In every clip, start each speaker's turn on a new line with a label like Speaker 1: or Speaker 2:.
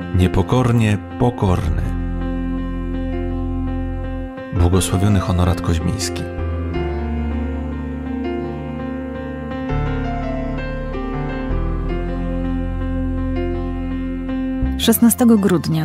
Speaker 1: Niepokornie pokorny. Błogosławiony Honorat Koźmiński.
Speaker 2: Szesnastego grudnia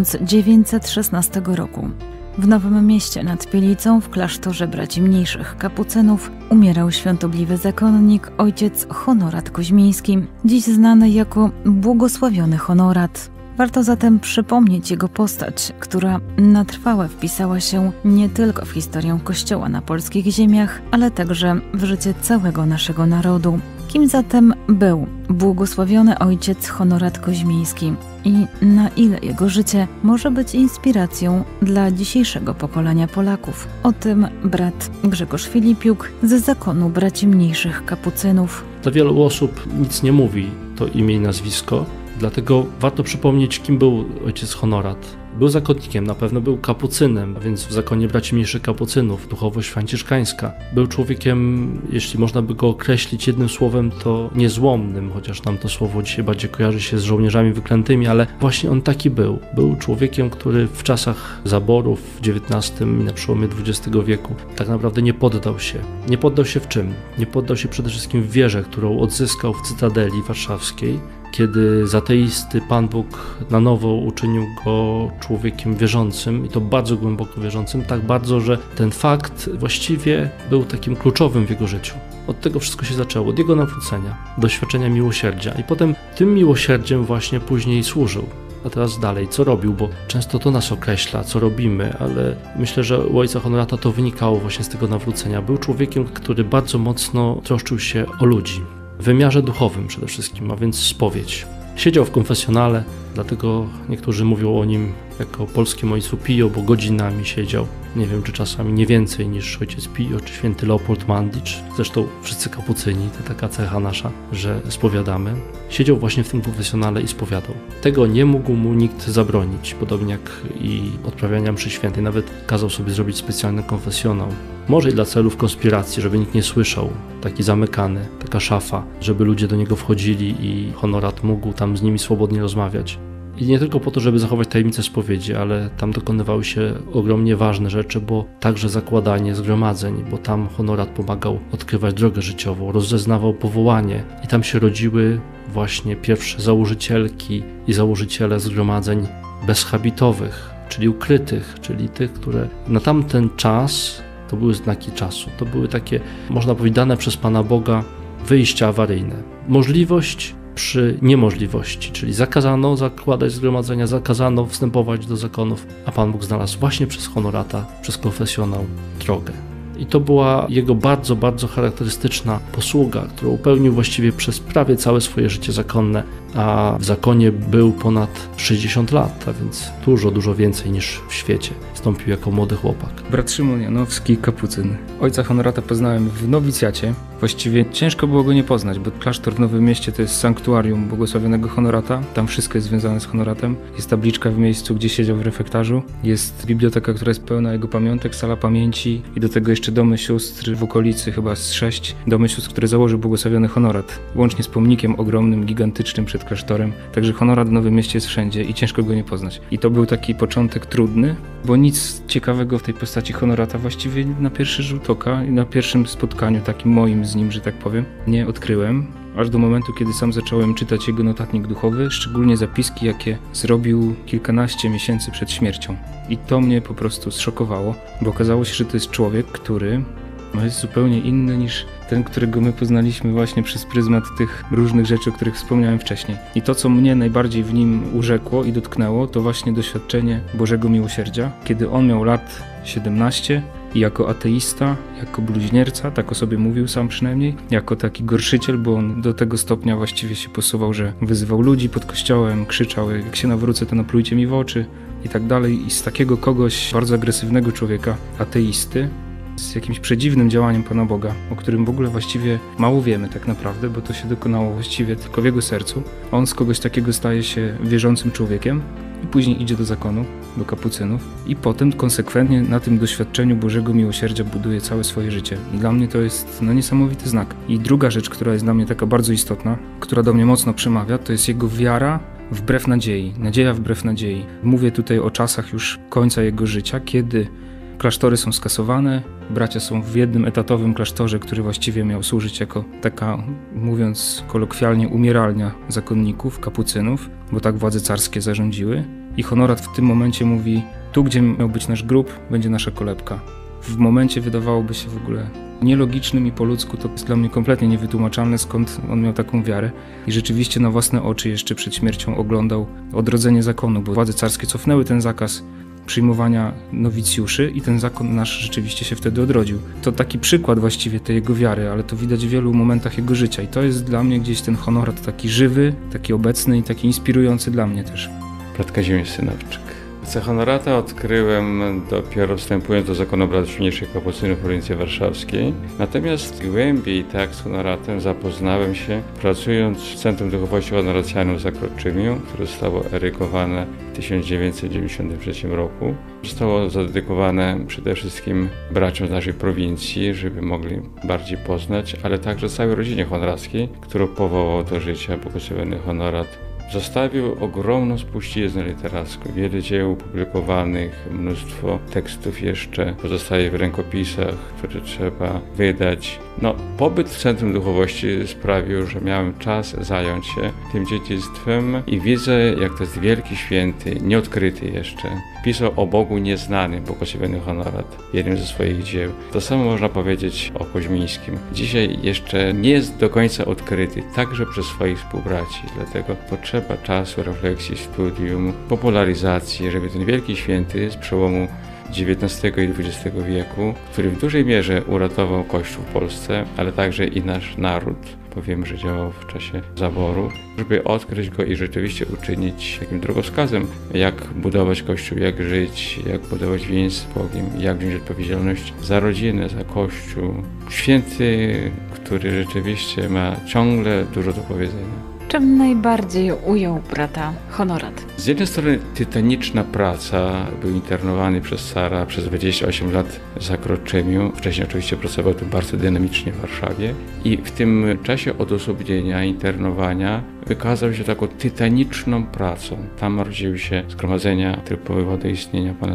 Speaker 2: 1916 roku w Nowym Mieście nad Pielicą w klasztorze braci mniejszych kapucynów umierał świątobliwy zakonnik ojciec Honorat Koźmiński, dziś znany jako błogosławiony Honorat. Warto zatem przypomnieć jego postać, która na trwałe wpisała się nie tylko w historię Kościoła na polskich ziemiach, ale także w życie całego naszego narodu. Kim zatem był błogosławiony ojciec Honorat Koźmiński i na ile jego życie może być inspiracją dla dzisiejszego pokolenia Polaków? O tym brat Grzegorz Filipiuk z zakonu braci mniejszych kapucynów.
Speaker 3: Dla wielu osób nic nie mówi to imię i nazwisko, dlatego warto przypomnieć, kim był ojciec Honorat. Był zakonnikiem, na pewno był kapucynem, a więc w zakonie braci mniejszych kapucynów, duchowość franciszkańska. Był człowiekiem, jeśli można by go określić jednym słowem, to niezłomnym, chociaż nam to słowo dzisiaj bardziej kojarzy się z żołnierzami wyklętymi, ale właśnie on taki był. Był człowiekiem, który w czasach zaborów w XIX i na przełomie XX wieku tak naprawdę nie poddał się. Nie poddał się w czym? Nie poddał się przede wszystkim w wierze, którą odzyskał w Cytadeli Warszawskiej, kiedy z ateisty Pan Bóg na nowo uczynił go człowiekiem wierzącym i to bardzo głęboko wierzącym, tak bardzo, że ten fakt właściwie był takim kluczowym w jego życiu. Od tego wszystko się zaczęło, od jego nawrócenia, doświadczenia miłosierdzia i potem tym miłosierdziem właśnie później służył. A teraz dalej, co robił, bo często to nas określa, co robimy, ale myślę, że u ojca Honorata to wynikało właśnie z tego nawrócenia. Był człowiekiem, który bardzo mocno troszczył się o ludzi. W wymiarze duchowym przede wszystkim, a więc spowiedź. Siedział w konfesjonale, dlatego niektórzy mówią o nim jako polskim ojcu Pio, bo godzinami siedział. Nie wiem, czy czasami nie więcej niż ojciec Pio, czy święty Leopold Mandicz. Zresztą wszyscy kapucyni, to taka cecha nasza, że spowiadamy. Siedział właśnie w tym konfesjonale i spowiadał. Tego nie mógł mu nikt zabronić, podobnie jak i odprawiania mszy świętej. Nawet kazał sobie zrobić specjalny konfesjonał. Może i dla celów konspiracji, żeby nikt nie słyszał. Taki zamykany, taka szafa, żeby ludzie do niego wchodzili i Honorat mógł tam z nimi swobodnie rozmawiać. I nie tylko po to, żeby zachować tajemnicę spowiedzi, ale tam dokonywały się ogromnie ważne rzeczy, bo także zakładanie zgromadzeń, bo tam Honorat pomagał odkrywać drogę życiową, rozeznawał powołanie i tam się rodziły właśnie pierwsze założycielki i założyciele zgromadzeń bezhabitowych, czyli ukrytych, czyli tych, które na tamten czas to były znaki czasu, to były takie, można powiedzieć, dane przez Pana Boga wyjścia awaryjne. Możliwość przy niemożliwości, czyli zakazano zakładać zgromadzenia, zakazano wstępować do zakonów, a Pan Bóg znalazł właśnie przez Honorata, przez konfesjonał drogę. I to była jego bardzo, bardzo charakterystyczna posługa, którą pełnił właściwie przez prawie całe swoje życie zakonne, a w zakonie był ponad 60 lat, a więc dużo więcej niż w świecie. Wstąpił jako młody chłopak.
Speaker 4: Brat Szymon Janowski, kapucyn. Ojca Honorata poznałem w nowicjacie. Właściwie ciężko było go nie poznać, bo klasztor w Nowym Mieście to jest sanktuarium błogosławionego Honorata. Tam wszystko jest związane z Honoratem. Jest tabliczka w miejscu, gdzie siedział w refektarzu. Jest biblioteka, która jest pełna jego pamiątek, sala pamięci i do tego jeszcze domy sióstr w okolicy, chyba z 6 domy sióstr, które założył błogosławiony Honorat. Łącznie z pomnikiem ogromnym, gigantycznym przed klasztorem. Także Honorat w Nowym Mieście jest wszędzie i ciężko go nie poznać. I to był taki początek trudny, bo nic ciekawego w tej postaci Honorata właściwie na pierwszy rzut oka i na pierwszym spotkaniu takim moim z nim, że tak powiem, nie odkryłem. Aż do momentu, kiedy sam zacząłem czytać jego notatnik duchowy, szczególnie zapiski, jakie zrobił kilkanaście miesięcy przed śmiercią. I to mnie po prostu zszokowało, bo okazało się, że to jest człowiek, który jest zupełnie inny niż ten, którego my poznaliśmy właśnie przez pryzmat tych różnych rzeczy, o których wspomniałem wcześniej. I to, co mnie najbardziej w nim urzekło i dotknęło, to właśnie doświadczenie Bożego Miłosierdzia, kiedy on miał lat 17 i jako ateista, jako bluźnierca, tak o sobie mówił sam przynajmniej, jako taki gorszyciel, bo on do tego stopnia właściwie się posuwał, że wyzywał ludzi pod kościołem, krzyczał, jak się nawrócę, to naplujcie mi w oczy i tak dalej. I z takiego kogoś bardzo agresywnego człowieka, ateisty, z jakimś przedziwnym działaniem Pana Boga, o którym w ogóle właściwie mało wiemy tak naprawdę, bo to się dokonało właściwie tylko w jego sercu. On z kogoś takiego staje się wierzącym człowiekiem i później idzie do zakonu, do kapucynów i potem konsekwentnie na tym doświadczeniu Bożego Miłosierdzia buduje całe swoje życie. I dla mnie to jest niesamowity znak. I druga rzecz, która jest dla mnie taka bardzo istotna, która do mnie mocno przemawia, to jest jego wiara wbrew nadziei, nadzieja wbrew nadziei. Mówię tutaj o czasach już końca jego życia, kiedy klasztory są skasowane, bracia są w jednym etatowym klasztorze, który właściwie miał służyć jako taka, mówiąc kolokwialnie, umieralnia zakonników, kapucynów, bo tak władze carskie zarządziły. I Honorat w tym momencie mówi, tu gdzie miał być nasz grób, będzie nasza kolebka. W momencie wydawałoby się w ogóle nielogicznym i po ludzku, to jest dla mnie kompletnie niewytłumaczalne, skąd on miał taką wiarę. I rzeczywiście na własne oczy jeszcze przed śmiercią oglądał odrodzenie zakonu, bo władze carskie cofnęły ten zakaz przyjmowania nowicjuszy i ten zakon nasz rzeczywiście się wtedy odrodził. To taki przykład właściwie tej jego wiary, ale to widać w wielu momentach jego życia i to jest dla mnie gdzieś ten Honorat taki żywy, taki obecny i taki inspirujący dla mnie też.
Speaker 5: Brat Kazimierz Synowczyk. Ojca Honorata odkryłem dopiero wstępując do zakonu braćmniejszych kapucynów w prowincji warszawskiej. Natomiast głębiej tak z Honoratem zapoznałem się pracując w Centrum Duchowości Honoracjanum w Zakroczymiu, które zostało erygowane w 1993 roku. Zostało zadedykowane przede wszystkim braciom z naszej prowincji, żeby mogli bardziej poznać, ale także całej rodzinie honorackiej, którą powołał do życia błogosławiony Honorat. Zostawił ogromną spuściznę literacką, wiele dzieł publikowanych, mnóstwo tekstów jeszcze pozostaje w rękopisach, które trzeba wydać. Pobyt w Centrum Duchowości sprawił, że miałem czas zająć się tym dziedzictwem i widzę, jak to jest wielki święty, nieodkryty jeszcze. Pisał o Bogu nieznanym, błogosławiony Honorat, jednym ze swoich dzieł. To samo można powiedzieć o Koźmińskim. Dzisiaj jeszcze nie jest do końca odkryty, także przez swoich współbraci, dlatego potrzeba czasu, refleksji, studium, popularyzacji, żeby ten wielki święty z przełomu XIX i XX wieku, który w dużej mierze uratował Kościół w Polsce, ale także i nasz naród, bo wiem, że działał w czasie zaboru, żeby odkryć go i rzeczywiście uczynić takim drogowskazem, jak budować Kościół, jak żyć, jak budować więź z Bogiem, jak wziąć odpowiedzialność za rodzinę, za Kościół. Święty, który rzeczywiście ma ciągle dużo do powiedzenia.
Speaker 2: Czym najbardziej ujął brata Honorat?
Speaker 5: Z jednej strony tytaniczna praca, był internowany przez cara przez 28 lat w Zakroczymiu. Wcześniej oczywiście pracował tu bardzo dynamicznie w Warszawie i w tym czasie odosobnienia, internowania wykazał się taką tytaniczną pracą. Tam rodziły się zgromadzenia, które powoływały do istnienia ponad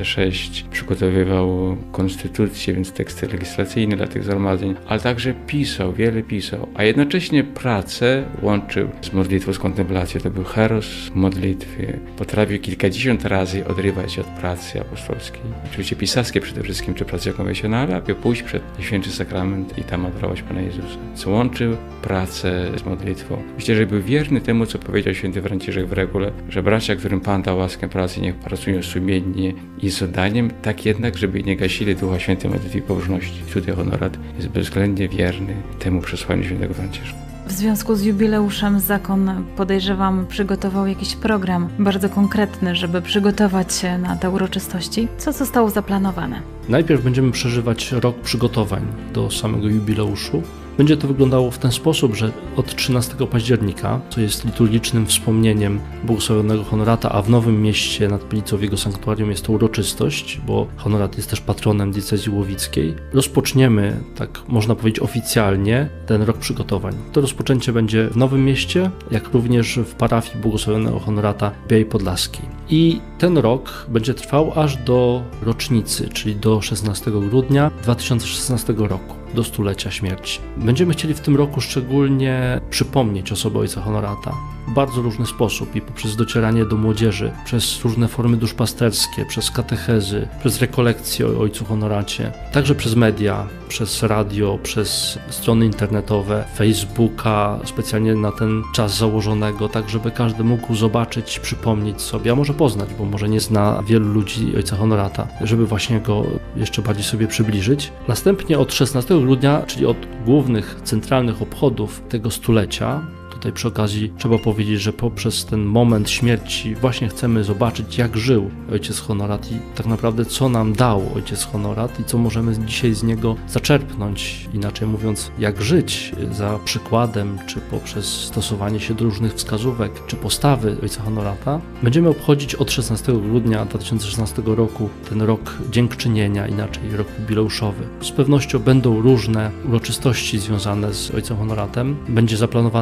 Speaker 5: 26, przygotowywał konstytucję, więc teksty legislacyjne dla tych zgromadzeń, ale także pisał, wiele pisał, a jednocześnie pracę łączył z modlitwą, z kontemplacją. To był heros modlitwy. Potrafił kilkadziesiąt razy odrywać się od pracy apostolskiej. Oczywiście pisarskiej przede wszystkim, czy pracy konwencjonalnej, aby pójść przed Święty Sakrament i tam adorować Pana Jezusa. Co łączył pracę z modlitwą. Myślę, że był wierny temu, co powiedział święty Franciszek w regule, że bracia, którym Pan dał łaskę pracy, niech pracują sumiennie i z oddaniem, tak jednak, żeby nie gasili Ducha Świętej modlitwy i pobożności. Tutaj Honorat jest bezwzględnie wierny temu przesłaniu świętego Franciszka.
Speaker 2: W związku z jubileuszem zakon, podejrzewam, przygotował jakiś program bardzo konkretny, żeby przygotować się na te uroczystości. Co zostało zaplanowane?
Speaker 3: Najpierw będziemy przeżywać rok przygotowań do samego jubileuszu. Będzie to wyglądało w ten sposób, że od 13 października, co jest liturgicznym wspomnieniem błogosławionego Honorata, a w Nowym Mieście nad Pilicą w jego sanktuarium jest to uroczystość, bo Honorat jest też patronem diecezji łowickiej, rozpoczniemy, tak można powiedzieć oficjalnie, ten rok przygotowań. To rozpoczęcie będzie w Nowym Mieście, jak również w parafii błogosławionego Honorata w Białej Podlaskiej. I ten rok będzie trwał aż do rocznicy, czyli do 16 grudnia 2016 roku. Do stulecia śmierci. Będziemy chcieli w tym roku szczególnie przypomnieć osobę ojca Honorata w bardzo różny sposób i poprzez docieranie do młodzieży, przez różne formy duszpasterskie, przez katechezy, przez rekolekcje o ojcu Honoracie, także przez media, przez radio, przez strony internetowe, Facebooka, specjalnie na ten czas założonego, tak żeby każdy mógł zobaczyć, przypomnieć sobie, a może poznać, bo może nie zna wielu ludzi ojca Honorata, żeby właśnie go jeszcze bardziej sobie przybliżyć. Następnie od 16 grudnia, czyli od głównych, centralnych obchodów tego stulecia, tutaj przy okazji trzeba powiedzieć, że poprzez ten moment śmierci właśnie chcemy zobaczyć, jak żył ojciec Honorat i tak naprawdę co nam dał ojciec Honorat i co możemy dzisiaj z niego zaczerpnąć, inaczej mówiąc, jak żyć za przykładem, czy poprzez stosowanie się do różnych wskazówek, czy postawy ojca Honorata. Będziemy obchodzić od 16 grudnia 2016 roku ten rok dziękczynienia, inaczej rok jubileuszowy. Z pewnością będą różne uroczystości związane z ojcem Honoratem. Będzie zaplanowane sympozjum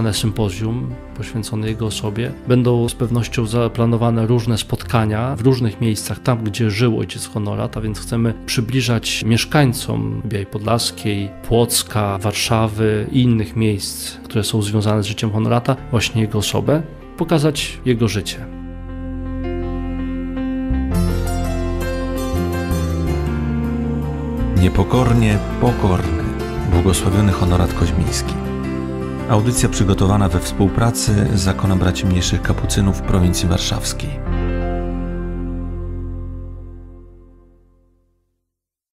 Speaker 3: sympozjum poświęcone jego osobie. Będą z pewnością zaplanowane różne spotkania w różnych miejscach, tam gdzie żył ojciec Honorat, a więc chcemy przybliżać mieszkańcom Białej Podlaskiej, Płocka, Warszawy i innych miejsc, które są związane z życiem Honorata, właśnie jego osobę, pokazać jego życie.
Speaker 1: Niepokornie pokorny. Błogosławiony Honorat Koźmiński. Audycja przygotowana we współpracy z Zakonem Braci Mniejszych Kapucynów w prowincji warszawskiej.